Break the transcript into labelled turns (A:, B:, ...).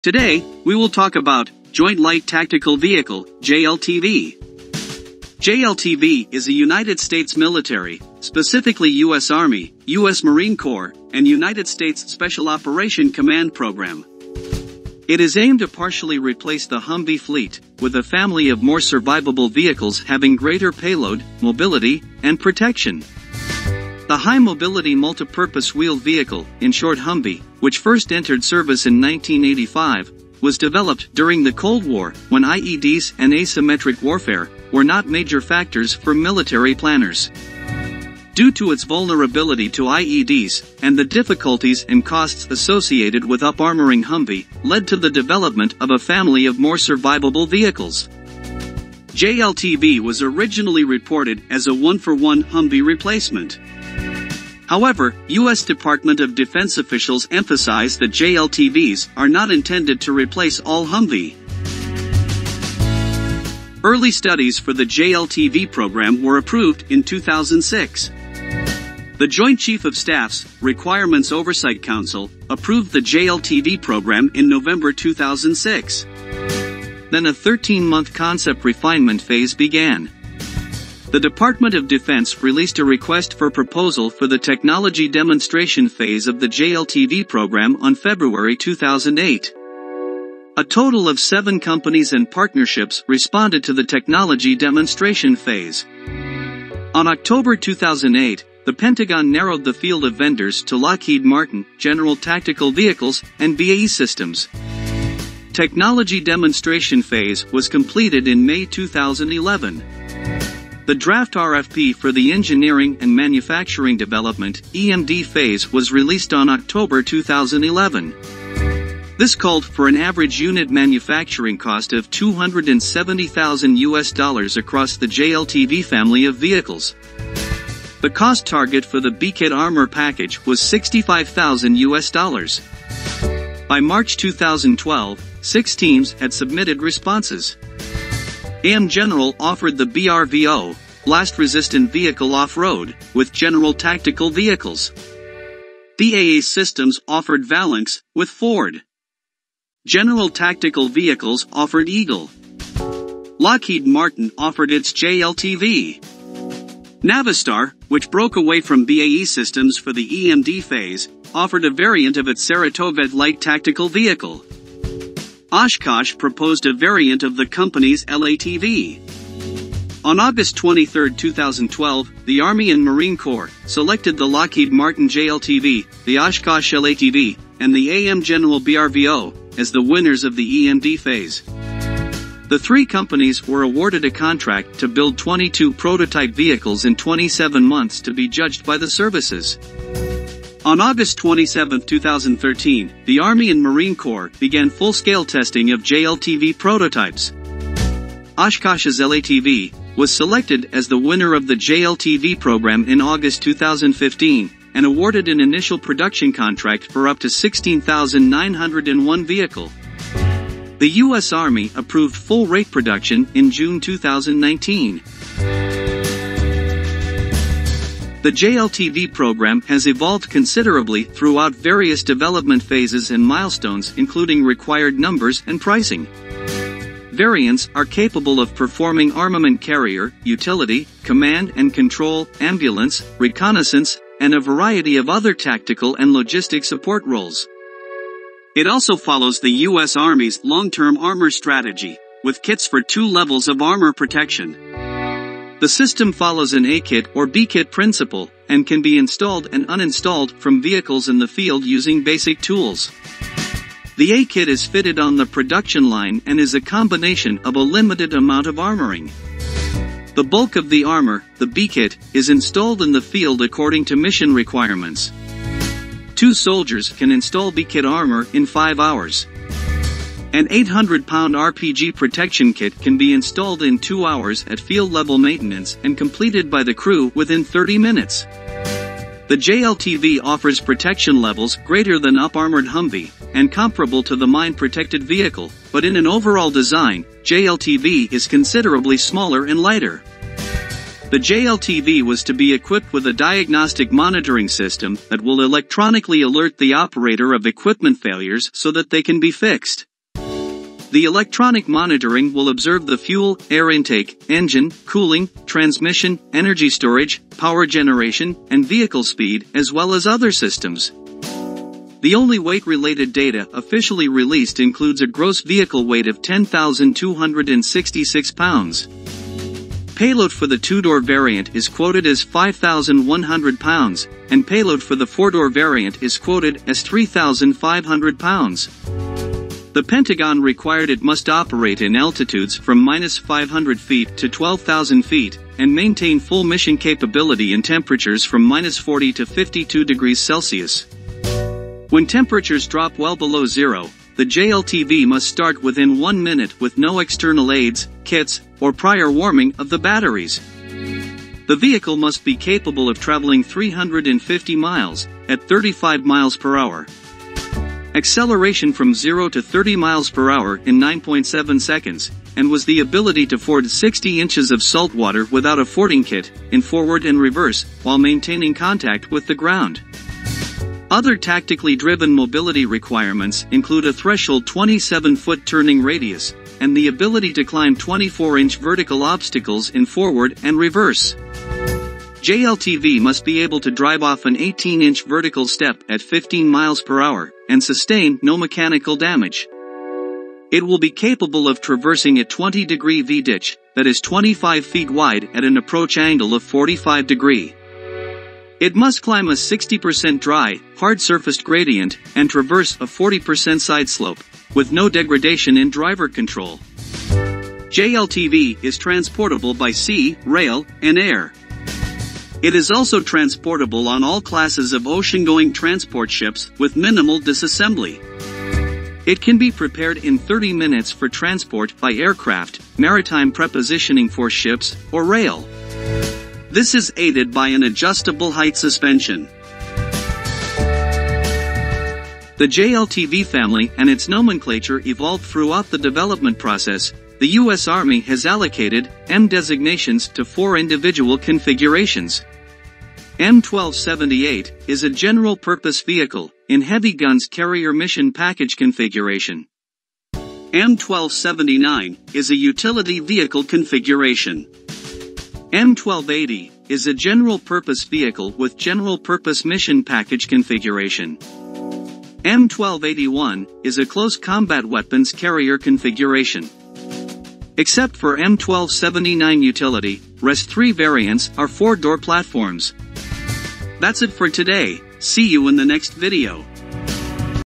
A: Today, we will talk about Joint Light Tactical Vehicle, JLTV. JLTV is a United States military, specifically U.S. Army, U.S. Marine Corps, and United States Special Operation Command program. It is aimed to partially replace the Humvee fleet, with a family of more survivable vehicles having greater payload, mobility, and protection. The high-mobility multipurpose wheeled vehicle, in short Humvee, which first entered service in 1985, was developed during the Cold War, when IEDs and asymmetric warfare were not major factors for military planners. Due to its vulnerability to IEDs, and the difficulties and costs associated with up-armoring Humvee, led to the development of a family of more survivable vehicles. JLTV was originally reported as a one-for-one Humvee replacement. However, U.S. Department of Defense officials emphasized that JLTVs are not intended to replace all Humvee. Early studies for the JLTV program were approved in 2006. The Joint Chief of Staff's Requirements Oversight Council approved the JLTV program in November 2006. Then a 13-month concept refinement phase began. The Department of Defense released a request for proposal for the technology demonstration phase of the JLTV program on February 2008. A total of 7 companies and partnerships responded to the technology demonstration phase. On October 2008, the Pentagon narrowed the field of vendors to Lockheed Martin, General Tactical Vehicles, and BAE Systems. Technology demonstration phase was completed in May 2011. The draft RFP for the Engineering and Manufacturing Development (EMD) phase was released on October 2011. This called for an average unit manufacturing cost of $270,000 across the JLTV family of vehicles. The cost target for the B-Kit armor package was $65,000. By March 2012, 6 teams had submitted responses. AM General offered the BRVO, blast-resistant vehicle off-road, with General Tactical Vehicles. BAE Systems offered Phalanx, with Ford. General Tactical Vehicles offered Eagle. Lockheed Martin offered its JLTV. Navistar, which broke away from BAE Systems for the EMD phase, offered a variant of its Saratoga light tactical vehicle. Oshkosh proposed a variant of the company's l-atv. On August 23, 2012, the Army and Marine Corps selected the Lockheed Martin JLTV, the Oshkosh l-atv, and the AM General BRVO as the winners of the EMD phase. The 3 companies were awarded a contract to build 22 prototype vehicles in 27 months to be judged by the services. On August 27, 2013, the Army and Marine Corps began full-scale testing of JLTV prototypes. Oshkosh's l-atv was selected as the winner of the JLTV program in August 2015, and awarded an initial production contract for up to 16,901 vehicle. The U.S. Army approved full-rate production in June 2019. The JLTV program has evolved considerably throughout various development phases and milestones, including required numbers and pricing. Variants are capable of performing armament carrier, utility, command and control, ambulance, reconnaissance, and a variety of other tactical and logistic support roles. It also follows the U.S. Army's long-term armor strategy, with kits for 2 levels of armor protection. The system follows an A-kit or B-kit principle, and can be installed and uninstalled from vehicles in the field using basic tools. The A-kit is fitted on the production line and is a combination of a limited amount of armoring. The bulk of the armor, the B-kit, is installed in the field according to mission requirements. 2 soldiers can install B-kit armor in 5 hours. An 800-pound RPG protection kit can be installed in 2 hours at field-level maintenance and completed by the crew within 30 minutes. The JLTV offers protection levels greater than up-armored Humvee, and comparable to the mine-protected vehicle, but in an overall design, JLTV is considerably smaller and lighter. The JLTV was to be equipped with a diagnostic monitoring system that will electronically alert the operator of equipment failures so that they can be fixed. The electronic monitoring will observe the fuel, air intake, engine, cooling, transmission, energy storage, power generation, and vehicle speed, as well as other systems. The only weight-related data officially released includes a gross vehicle weight of 10,266 pounds. Payload for the two-door variant is quoted as 5,100 pounds, and payload for the four-door variant is quoted as 3,500 pounds. The Pentagon required it must operate in altitudes from -500 feet to 12,000 feet, and maintain full mission capability in temperatures from -40 to 52 degrees Celsius. When temperatures drop well below zero, the JLTV must start within 1 minute with no external aids, kits, or prior warming of the batteries. The vehicle must be capable of traveling 350 miles, at 35 miles per hour. Acceleration from 0 to 30 miles per hour in 9.7 seconds, and was the ability to ford 60 inches of salt water without a fording kit, in forward and reverse, while maintaining contact with the ground. Other tactically driven mobility requirements include a threshold 27-foot turning radius, and the ability to climb 24-inch vertical obstacles in forward and reverse. JLTV must be able to drive off an 18-inch vertical step at 15 miles per hour, and sustain no mechanical damage. It will be capable of traversing a 20-degree V-ditch, that is 25 feet wide at an approach angle of 45 degrees. It must climb a 60% dry, hard-surfaced gradient, and traverse a 40% side slope, with no degradation in driver control. JLTV is transportable by sea, rail, and air. It is also transportable on all classes of ocean-going transport ships with minimal disassembly. It can be prepared in 30 minutes for transport by aircraft, maritime prepositioning for ships, or rail. This is aided by an adjustable height suspension. The JLTV family and its nomenclature evolved throughout the development process. The U.S. Army has allocated M designations to 4 individual configurations. M1278 is a general-purpose vehicle, in heavy guns carrier mission package configuration. M1279 is a utility vehicle configuration. M1280 is a general-purpose vehicle with general-purpose mission package configuration. M1281 is a close combat weapons carrier configuration. Except for M1279 utility, rest 3 variants are 4-door platforms. That's it for today. See you in the next video.